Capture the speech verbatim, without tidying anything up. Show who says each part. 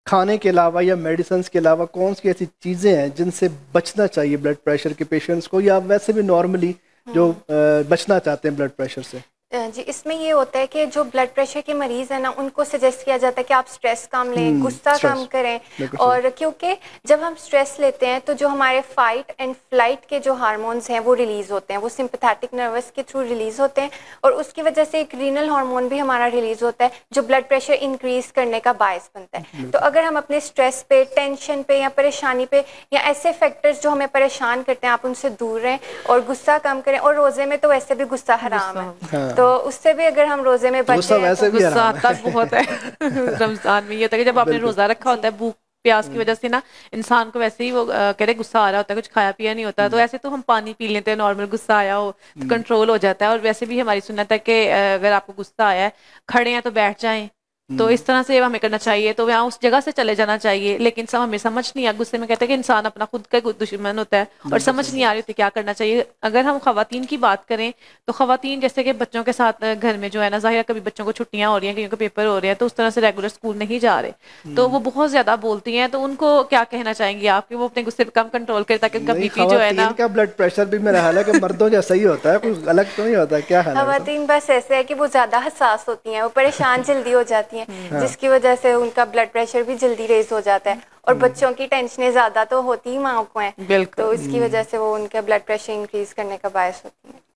Speaker 1: کھانے کے علاوہ یا میڈیسنس کے علاوہ کون سی ایسی چیزیں ہیں جن سے بچنا چاہیے بلڈ پریشر کے پیشنٹس کو, یا ویسے بھی نارملی جو بچنا چاہتے ہیں بلڈ پریشر سے؟
Speaker 2: جی اس میں یہ ہوتا ہے کہ جو بلڈ پریشر کے مریض ہیں نا ان کو سجیسٹ کیا جاتا ہے کہ آپ سٹریس کم لیں, غصہ کم کریں, اور کیونکہ جب ہم سٹریس لیتے ہیں تو جو ہمارے فائٹ اینڈ فلائٹ کے جو ہارمونز ہیں وہ ریلیز ہوتے ہیں, وہ سمپیتھیٹک نروس کے تھرو ریلیز ہوتے ہیں, اور اس کی وجہ سے ایک رینل ہارمون بھی ہمارا ریلیز ہوتا ہے جو بلڈ پریشر انکریز کرنے کا باعث بنتا ہے. تو اگر ہم اپنے سٹریس پہ, ٹینشن پہ یا پریشانی پہ یا ایسے فیکٹرز جو ہمیں پریشان کرتے ہیں آپ ان سے دور رہیں اور غصہ کم کریں, اور روزے میں تو ویسے بھی غصہ حرام ہے تو اس سے بھی اگر ہم روزے میں بچیں تو
Speaker 3: غصہ آتا بہت ہے رمضان میں. یہ ہوتا ہے کہ جب آپ نے روزہ رکھا ہوتا ہے بھوک پیاس کی وجہ سے نا انسان کو ویسے ہی وہ کہتے ہیں غصہ آ رہا ہوتا ہے, کچھ کھایا پیا نہیں ہوتا, تو ایسے تو ہم پانی پی لیتے ہیں نارمل, غصہ آیا ہو تو کنٹرول ہو جاتا ہے. اور ویسے بھی ہماری سنت ہے کہ اگر آپ کو غصہ آیا ہے کھڑے ہیں تو بیٹھ جائیں, تو اس طرح سے ہمیں کرنا چاہیے, تو وہاں اس جگہ سے چلے جانا چاہیے. لیکن سب ہمیں سمجھ نہیں آ, غصے میں کہتے ہیں کہ انسان اپنا خود کا دشمن ہوتا ہے اور سمجھ نہیں آ رہی ہوتی کیا کرنا چاہیے. اگر ہم خواتین کی بات کریں تو خواتین جیسے کہ بچوں کے ساتھ گھر میں جو ہے نا, ظاہر کبھی بچوں کو چھٹیاں ہو رہی ہیں, کہیں پیپر ہو رہے ہیں, تو اس طرح سے ریگولر اسکول نہیں جا رہے, تو وہ بہت زیادہ بولتی ہیں, تو ان کو کیا کہنا چاہیں گے آپ کہ وہ اپنے غصے پہ کم کنٹرول کرے تاکہ ان کا بی پی جو ہے نا.
Speaker 1: خواتین کا بلڈ پریشر بھی میرا حال ہے کہ مردوں جیسا ہی ہوتا ہے, کوئی الگ تو نہیں ہوتا, کیا حال ہے؟
Speaker 2: خواتین بس ایسے ہے کہ وہ زیادہ حساس ہوتی ہیں, وہ پریشان جلدی ہو جاتی ہیں جس کی وجہ سے ان کا بلڈ پریشر بھی جلدی ریز ہو جاتا ہے, اور بچوں کی ٹینشنیں زیادہ تو ہوتی ہی ماں کو ہیں, تو اس کی وجہ سے وہ ان کا بلڈ پریشر انکریز کرنے کا باعث ہوتی ہیں.